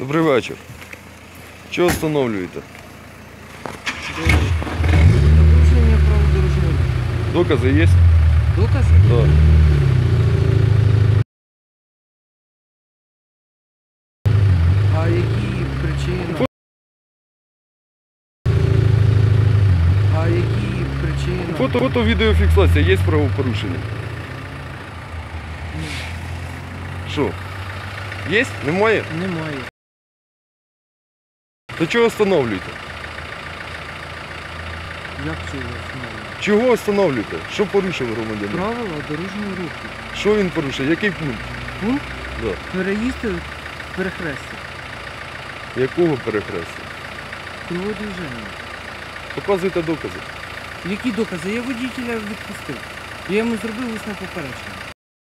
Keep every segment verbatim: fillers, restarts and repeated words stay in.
Добрий вечір. Чого встановлюєте? Порушення правил дорожнього руху. Докази є? Докази? Так. А які причини? А які причини? Фото, фото, відеофіксація, є правопорушення? Ні. Що? Є? Немає? Немає. То чого встановлюєте? Як цього встановлено? Чого встановлюєте? Що порушив громадянин? Правила дорожнього руху. Що він порушив? Який пункт? Пункт? Да. Переїзди перехрестя. Якого перехрестя? Кругове движення. Показуйте докази. Які докази? Я водителя відпустив. Я йому зробив усне попередження.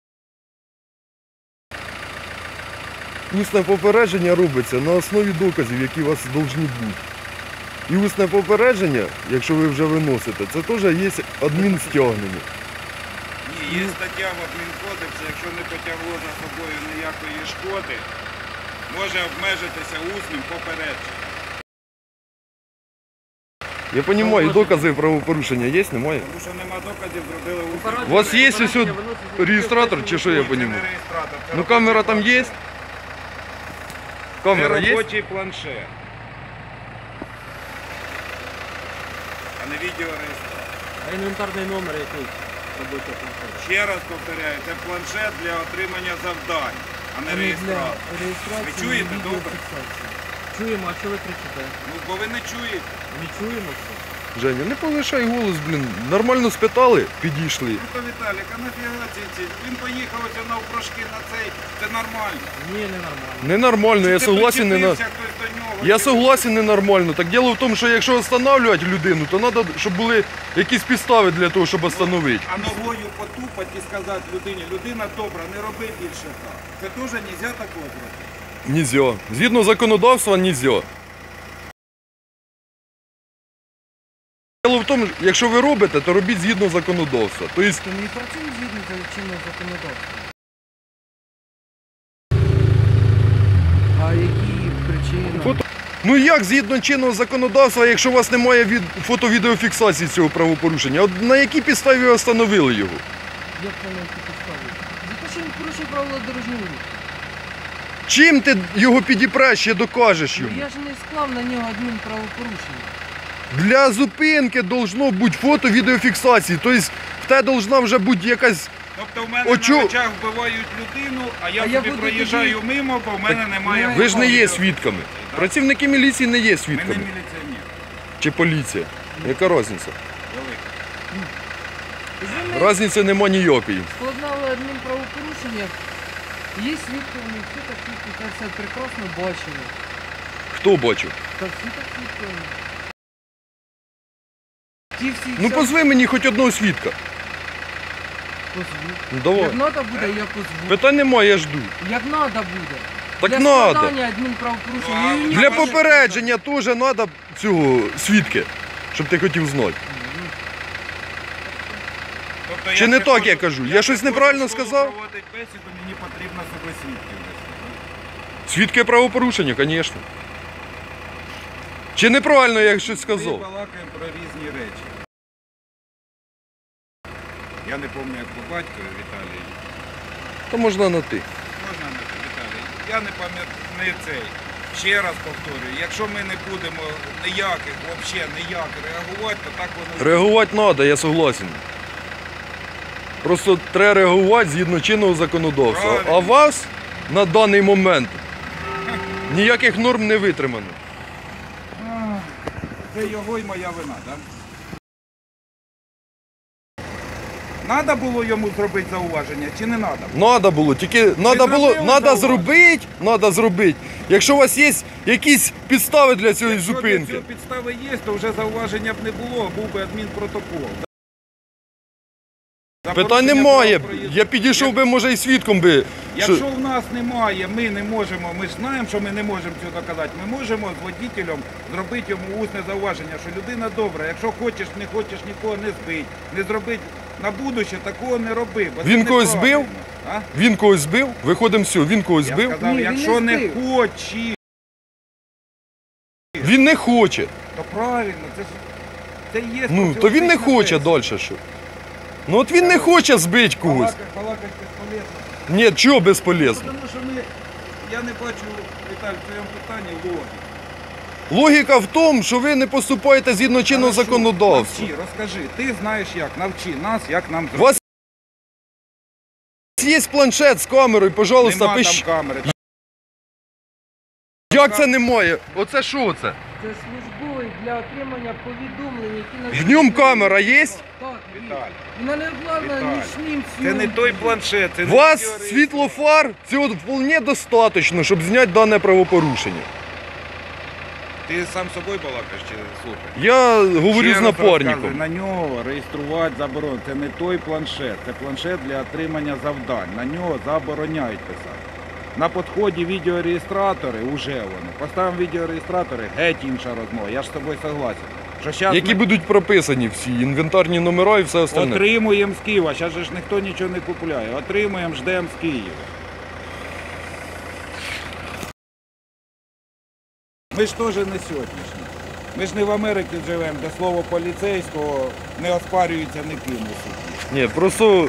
Усне попередження робиться на основі доказів, які у вас повинні бути. І усне попередження, якщо ви вже виносите, це теж є адмінстягнення. Ні, є стаття в адмінкодексі, якщо не потягло за собою ніякої шкоди, може обмежитися усним попередженням. Я розумію, докази правопорушення є, немає? Тому що нема доказів, зробили усне. У вас є ось тут реєстратор, чи що я Це розумію? не реєстратор, це Ну камера там є? Камера Це є? робочий планшет, а не відеореєстратор. А інвентарний номер який? Робочий планшет. Ще раз повторяю, це планшет для отримання завдань, а не реєстратор. Реєстрація. Ви чуєте, і добре? відеофіксація. Чуємо, а що ви кричите? Ну, бо ви не чуєте. Не чуємо це. Женя, не повишай голос, блін. Нормально спитали, підійшли. Ну, то Віталік, а нафіга ці ці? Він поїхав ось навпрошки на цей, це нормально. Ні, не нормально. Ненормально, я Чи согласен, не на... причепився хтось до нього, Я чи- согласен, ненормально. Так діло в тому, що якщо встановлювати людину, то треба, щоб були якісь підстави для того, щоб встановити. А ногою потупати і сказати людині, людина добра, не роби більше так. Це теж не можна такого зробити. Нельзя. Згідно законодавства, нельзя. Діло в тому, якщо ви робите, то робіть згідно законодавства. Тобто, То не працюємо згідно чинного законодавства. А які причини? Фото- ну як згідно чинного законодавства, якщо у вас немає від... фото-відеофіксації цього правопорушення? От на якій підставі ви встановили його? Як воно які підстави? За те, що він порушив правила дорожнього руху. Чим ти його підіпреш, ще докажеш Ну, йому? я ж не склав на нього адмінправопорушення. Для зупинки должно бути фото-відеофіксації. Тобто в тебе должна вже бути якась... Тобто в мене Очу- на очах вбивають людину, а я А я собі буду проїжджаю тоді- мимо, бо в мене немає... ви Ви ж не є фото-відео. свідками. Да? Працівники міліції не є Ми не свідками. міліціонери. Чи поліція. Яка різниця? Велика. Ви Різниці нема ніякої. складали адмінправопорушення. Є свідки, вони всі так свідки, це все прекрасно бачили. Хто бачив? Та всі так свідки. Ті всі... Ну вся- позви мені хоч одного свідка. Позву. Ну давай. Як треба буде, я позву. Питань немає, я жду. Як треба буде. Так Для надо. складання адмінправопорушення. Ну, а І- Для бачиш, попередження теж треба цього свідки, щоб ти хотів знати. Тобто Чи не приходжу- так я кажу? Я щось приходжу неправильно в школу сказав? проводити бесіду, мені потрібно себе свідків вести. Свідки правопорушення, звісно. Чи неправильно я щось Ми сказав? балакаємо про різні речі. Я не пам'ятаю, як по батькові Віталій. То можна на ти. Можна не те, Віталій? Я не пам'ятаю не цей. Ще раз повторюю, якщо ми не будемо ніяких, взагалі ніяк реагувати, то так воно... Реагувати треба, я согласен. Просто треба реагувати згідно чинного законодавства. А Правильно. вас на даний момент ніяких норм не витримано. Це його і моя вина, так? Надо було йому зробити зауваження чи не треба? Надо було, тільки надо було, зробили надо зауваження? зробити, надо зробити. Якщо у вас є якісь підстави для цієї Якщо для зупинки. цього підстави є, то вже зауваження б не було, був би адмінпротокол. За Питань порушення немає. прав проїзду. Я підійшов би, може, і свідком би. Якщо Що... в нас немає, ми не можемо, ми ж знаємо, що ми не можемо цього доказати, ми можемо з водителем зробити йому усне зауваження, що людина добра, якщо хочеш, не хочеш нікого не збити, не зробити на будуще, такого не роби. Бо це Він когось неправильно. збив? А? Він когось збив? Виходимо з цього, він когось Я збив? сказав, Ні, він якщо не не збив. хочеш. не хоче. То правильно, це ж це і є. Ну, то він не профілактична хоче бесіда. далі що. Ну от він не хоче збити когось. Балакать, балакать безполезно. Ні, чого безполезно? Тому що ми, я не бачу, Віталій, в твоєму питанні логіки. Логіка в тому, що ви не поступаєте згідно чинного Хорошо, законодавства. Навчи, розкажи, ти знаєш як, навчи нас, як нам У зробити. вас є планшет з камерою, пожалуйста, Нема пишіть. там камери. Як це немає? Оце що це? Це службовий для отримання повідомлень, які на В ньому камера є? Так, є. Віталій, Вона не обладнана Віталій, нічним це не зйомком. той планшет, це У не вас відеореєстратор. світлофар, цього вполне достатньо, щоб зняти дане правопорушення. Ти сам з собою балакаєш чи слухай? Я говорю Ще з раз напарником. розказую, на нього реєструвати заборонено. Це не той планшет, це планшет для отримання завдань. На нього забороняють писати. На підході відеореєстратори, уже вони. Поставимо відеореєстратори, геть інша розмова. Я ж з тобою согласен. Що щас Які ми будуть прописані всі, інвентарні номера і все остальне. отримуємо з Києва, зараз же ж ніхто нічого не купує. Отримуємо, ждемо з Києва. Ми ж теж не сьогоднішні. Ми ж не в Америці живемо, де слово поліцейського не оспарюється ніким у суді. Ні, просто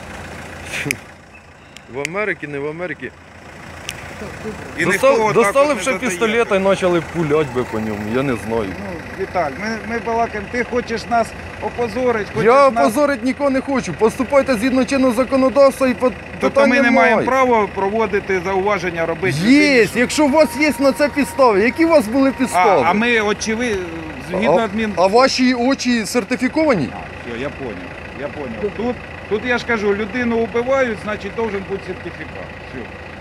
в Америці, не в Америці. І Достав, ніхто отак достали от б не ще задає. пістолета і почали пуляти би по ньому, я не знаю. Ну, Віталь, ми, ми балакаємо, ти хочеш нас опозорити, хочеш Я нас... опозорити нікого не хочу. Поступайте згідно чинного законодавства і по- Тобто питань ми не немає. маємо права проводити зауваження, робити... Є, якщо у вас є на це підстави. Які у вас були А, підстави? а ми очевидно, згідно а, адмін... а ваші очі сертифіковані? Все, я понял, я понял. Тут, тут я ж кажу, людину вбивають, значить должен бути сертифікат. Все.